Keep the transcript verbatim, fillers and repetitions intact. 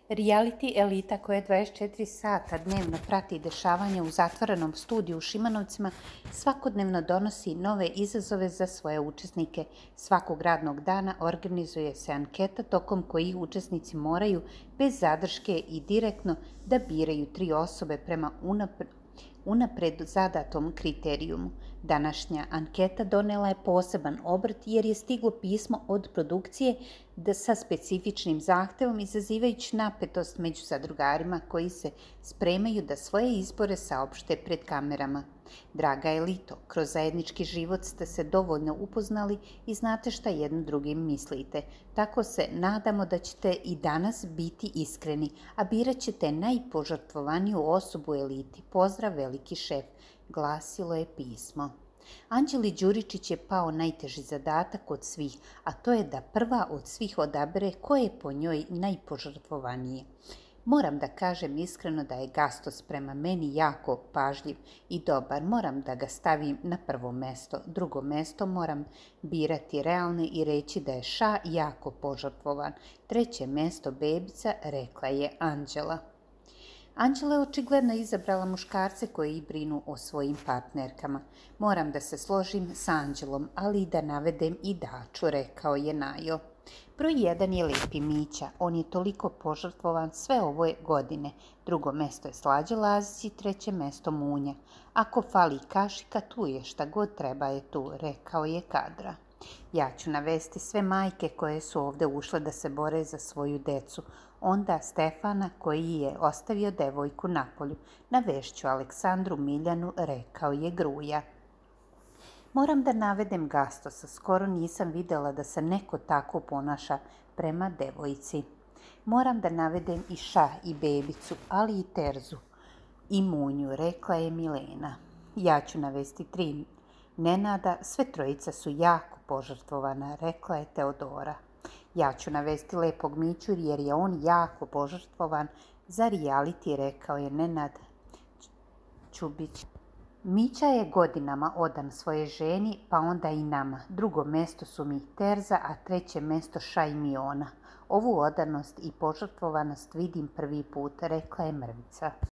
Reality elita koja dvadeset četiri sata dnevno prati dešavanja u zatvorenom studiju u Šimanovcima svakodnevno donosi nove izazove za svoje učesnike. Svakog radnog dana organizuje se anketa tokom kojih učesnici moraju bez zadrške i direktno da biraju tri osobe prema unapred unapred zadatom kriterijumu. Današnja anketa donela je poseban obrt jer je stiglo pismo od produkcije da sa specifičnim zahtevom izazivajući napetost među zadrugarima koji se spremaju da svoje izbore saopšte pred kamerama. Draga elito, kroz zajednički život ste se dovoljno upoznali i znate šta jedno drugim mislite. Tako se nadamo da ćete i danas biti iskreni, a birat ćete najpožrtvovaniju osobu u eliti. Pozdrav, veliki šef, glasilo je pismo. Anđeli Đuričić je pao najteži zadatak od svih, a to je da prva od svih odabere ko je po njoj najpožrtvovanije. Moram da kažem iskreno da je Gastos prema meni jako pažljiv i dobar. Moram da ga stavim na prvo mesto. Drugo mesto moram birati realne i reći da je Ša jako požrtvovan. Treće mesto Bebica, rekla je Anđela. Anđela je očigledno izabrala muškarce koji brinu o svojim partnerkama. Moram da se složim s Anđelom, ali i da navedem i Daču, rekao je Najo. Broj jedan je Lepi Mića. On je toliko požrtvovan sve ove godine. Drugo mesto je Slađe Lazić i treće mesto Munja. Ako fali kašika, tu je, šta god treba je tu, rekao je Kadra. Ja ću navesti sve majke koje su ovde ušle da se bore za svoju decu. Onda Stefana koji je ostavio devojku napolju. Navešću Aleksandru Miljanu, rekao je Gruja. Moram da navedem Gastosa. Skoro nisam videla da se neko tako ponaša prema devojci. Moram da navedem i Ša i Bebicu, ali i Terzu i Munju, rekla je Milena. Ja ću navesti tri Nenada, sve trojica su jako požrtvovana, rekla je Teodora. Ja ću navesti Lepog Miću jer je on jako požrtvovan za reality, rekao je Nenad Čubić. Mića je godinama odan svoje ženi, pa onda i nama. Drugo mesto su mi Terza, a treće mesto Ša i Miona. Ovu odanost i požrtvovanost vidim prvi put, rekla je Mrvica.